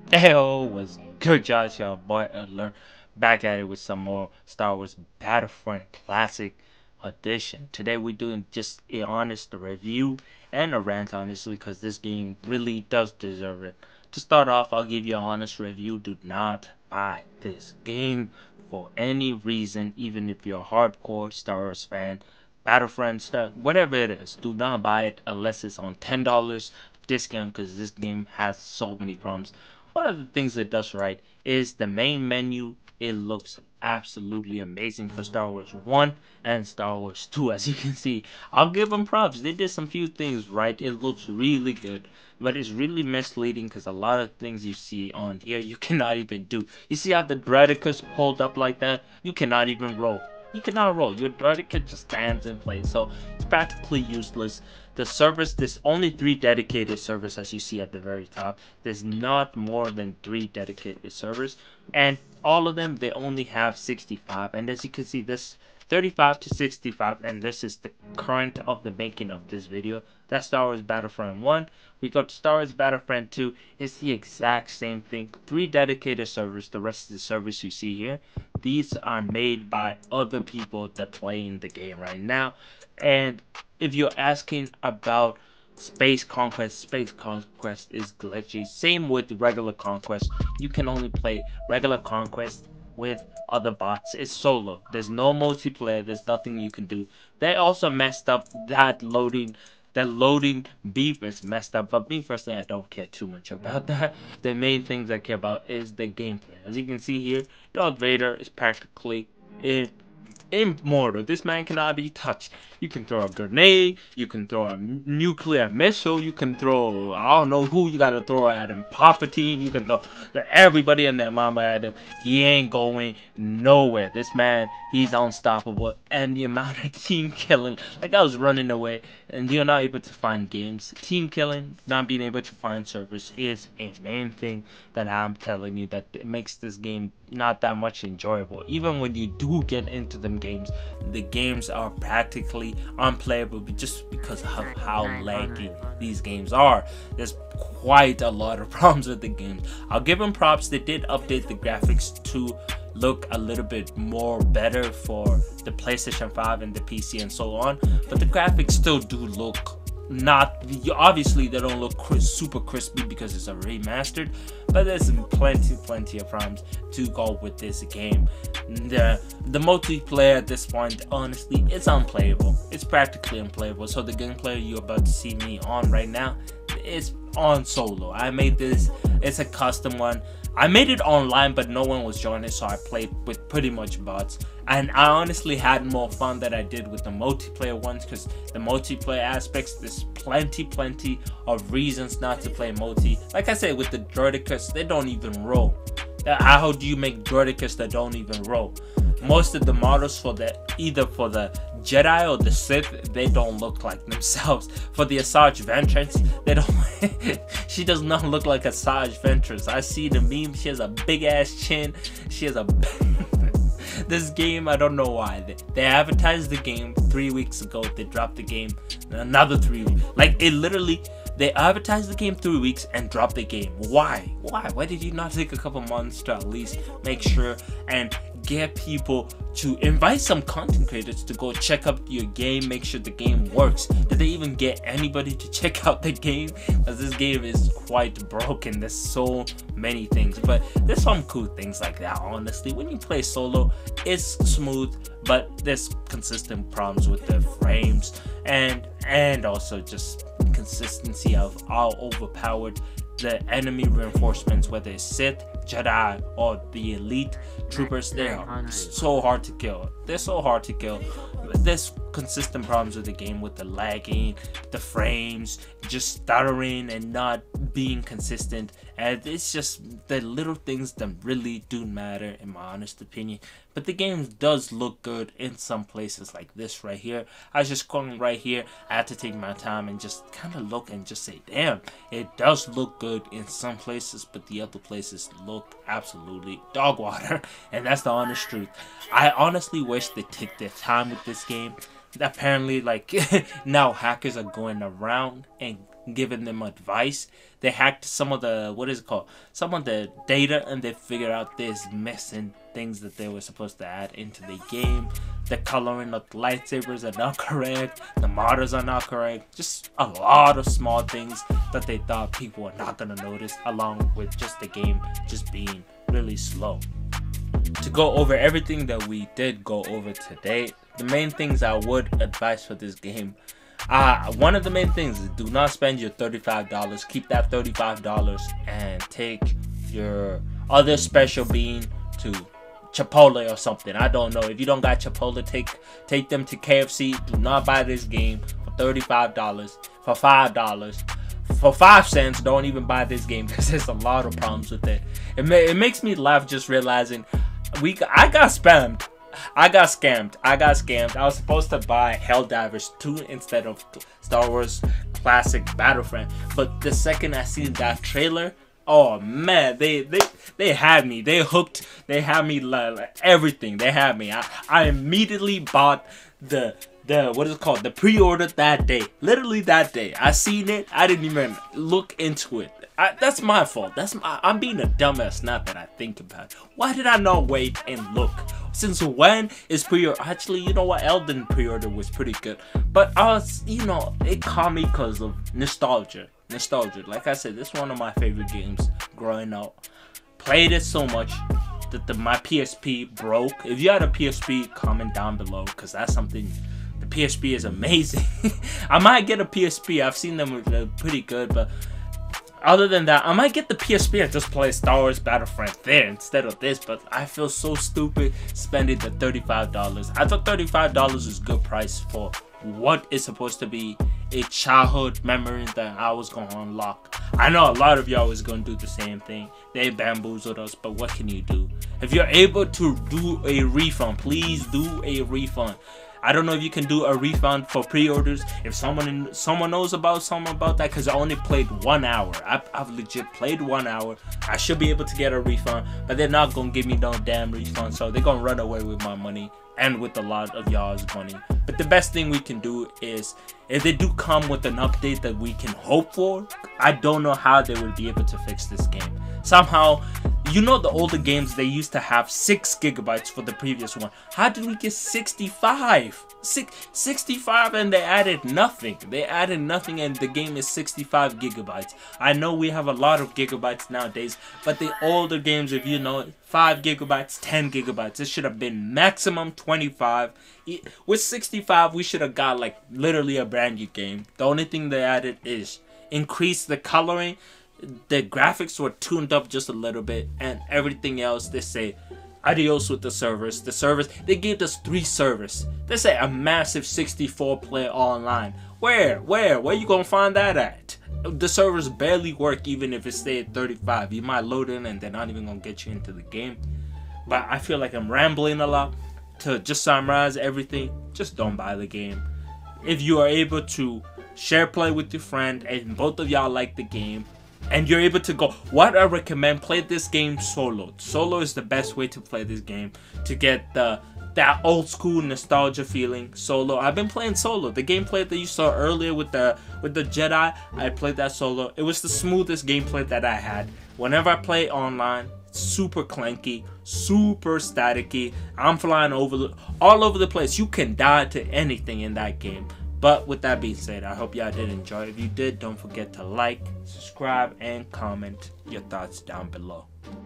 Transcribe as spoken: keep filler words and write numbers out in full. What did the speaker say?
Heyo, was good, Josh? Your boy Alert back at it with some more Star Wars Battlefront Classic Edition. Today we're doing just a honest review and a rant, honestly, because this game really does deserve it. To start off, I'll give you an honest review. Do not buy this game for any reason, even if you're a hardcore Star Wars fan. Battlefront stuff, whatever it is, do not buy it unless it's on ten dollars discount because this game has so many problems. One of the things it does right is the main menu. It looks absolutely amazing for Star Wars one and Star Wars two. As you can see, I'll give them props. They did some few things right. It looks really good, but it's really misleading because a lot of things you see on here you cannot even do. You see how the Dreadicus hold up like that? You cannot even roll. You cannot roll. Your Dreadicus just stands in place, so it's practically useless. The servers, there's only three dedicated servers as you see at the very top. There's not more than three dedicated servers, and all of them, they only have sixty-five. And as you can see, this thirty-five to sixty-five, and this is the current of the making of this video. That's Star Wars Battlefront one. We got Star Wars Battlefront two. It's the exact same thing. Three dedicated servers. The rest of the servers you see here, these are made by other people that play in the game right now. And if you're asking about Space Conquest, Space Conquest is glitchy. Same with regular Conquest. You can only play regular Conquest with other bots. It's solo. There's no multiplayer. There's nothing you can do. They also messed up that loading. That loading beef is messed up. But me personally, I don't care too much about that. The main things I care about is the gameplay. As you can see here, Darth Vader is practically it immortal. This man cannot be touched. You can throw a grenade, you can throw a nuclear missile, you can throw, I don't know who you gotta throw at him, Palpatine, you can throw everybody in that mama at him. He ain't going nowhere. This man, he's unstoppable. And the amount of team killing, like I was running away, and you're not able to find games. Team killing, not being able to find servers is a main thing that I'm telling you that it makes this game not that much enjoyable. Even when you do get into them games, the games are practically unplayable just because of how laggy these games are. There's quite a lot of problems with the games. I'll give them props. They did update the graphics to look a little bit more better for the PlayStation five and the P C and so on, but the graphics still do look not, obviously they don't look crisp, super crispy because it's a remastered, but there's plenty plenty of problems to go with this game. The the multiplayer at this point, honestly, it's unplayable. It's practically unplayable. So the gameplay you're about to see me on right now is on solo. I made this, it's a custom one. I made it online, but no one was joining, so I played with pretty much bots. And I honestly had more fun than I did with the multiplayer ones, because the multiplayer aspects, there's plenty, plenty of reasons not to play multi. Like I said, with the Droidicus, they don't even roll. How do you make Droidicus that don't even roll? Most of the models for the either for the Jedi or the Sith, they don't look like themselves. For the Asajj Ventress, they don't. She does not look like Asajj Ventress. I see the meme. She has a big ass chin. She has a. This game, I don't know why. They, they advertised the game three weeks ago. They dropped the game another three weeks. Like it literally. They advertised the game three weeks and dropped the game. Why? Why? Why did you not take a couple months to at least make sure and get people to invite some content creators to go check out your game, make sure the game works? Did they even get anybody to check out the game? Because this game is quite broken. There's so many things, but there's some cool things like that. Honestly, when you play solo, it's smooth, but there's consistent problems with the frames and and also just consistency of how overpowered the enemy reinforcements, whether it's Sith, Jedi, or the elite troopers. They are so hard to kill. They're so hard to kill. There's consistent problems with the game, with the lagging, the frames, just stuttering and not being consistent. And it's just the little things that really do matter, in my honest opinion. But the game does look good in some places, like this right here. I was just scrolling right here. I had to take my time and just kind of look and just say, damn, it does look good in some places, but the other places look absolutely dog water. And that's the honest truth. I honestly wish they took their time with this game. Apparently, like, now hackers are going around and giving them advice. They hacked some of the, what is it called, some of the data, and they figured out there's missing things that they were supposed to add into the game. The coloring of the lightsabers are not correct, the models are not correct, just a lot of small things that they thought people were not gonna notice, along with just the game just being really slow. To go over everything that we did go over today, the main things I would advise for this game, uh, one of the main things is do not spend your thirty-five dollars. Keep that thirty-five dollars and take your other special bean to Chipotle or something. I don't know. If you don't got Chipotle, take take them to K F C. Do not buy this game for thirty-five dollars. For five dollars. For five cents, don't even buy this game because there's a lot of problems with it. It, ma it makes me laugh just realizing we I got spammed. I got scammed. I got scammed. I was supposed to buy Helldivers two instead of Star Wars Classic Battlefront. But the second I seen that trailer, oh man, they they they had me. They hooked. They had me like, like everything. They had me. I I immediately bought the the what is it called? The pre-order that day. Literally that day. I seen it. I didn't even look into it. I, that's my fault. That's my, I'm being a dumbass now that I think about it. Why did I not wait and look? Since when is pre-order? Actually, you know what? Elden pre-order was pretty good. But I was, you know, it caught me because of nostalgia. Nostalgia. Like I said, this is one of my favorite games growing up. Played it so much that the, my P S P broke. If you had a P S P, comment down below because that's something. The P S P is amazing. I might get a P S P. I've seen them uh, pretty good, but other than that, I might get the P S P and just play Star Wars Battlefront there instead of this. But I feel so stupid spending the thirty-five dollars. I thought thirty-five dollars is a good price for what is supposed to be a childhood memory that I was going to unlock. I know a lot of y'all was going to do the same thing. They bamboozled us, but what can you do? If you're able to do a refund, please do a refund. I don't know if you can do a refund for pre-orders. If someone someone knows about someone about that, because I only played one hour. I've, I've legit played one hour. I should be able to get a refund, but they're not gonna give me no damn refund. So they're gonna run away with my money and with a lot of y'all's money. But the best thing we can do is, if they do come with an update that we can hope for, I don't know how they will be able to fix this game. Somehow, you know the older games, they used to have six gigabytes for the previous one. How did we get sixty-five? Six, sixty-five and they added nothing. They added nothing and the game is sixty-five gigabytes. I know we have a lot of gigabytes nowadays, but the older games, if you know, five gigabytes, ten gigabytes. It should have been maximum twenty-five. With sixty-five, we should have got like literally a brand new game. The only thing they added is increase the coloring. The graphics were tuned up just a little bit, and everything else they say adios with the servers. The servers, they gave us three servers. They say a massive sixty-four player online. Where? Where? Where you gonna find that at? The servers barely work even if it stay at thirty-five. You might load in and they're not even gonna get you into the game. But I feel like I'm rambling a lot. To just summarize everything, just don't buy the game. If you are able to share play with your friend and both of y'all like the game, and you're able to go, what I recommend, play this game solo. Solo is the best way to play this game to get the that old school nostalgia feeling. Solo, I've been playing solo. The gameplay that you saw earlier with the with the Jedi, I played that solo. It was the smoothest gameplay that I had. Whenever I play online, super clanky, super staticky. I'm flying over the, all over the place. You can die to anything in that game. But with that being said, I hope y'all did enjoy. If you did, don't forget to like, subscribe, and comment your thoughts down below.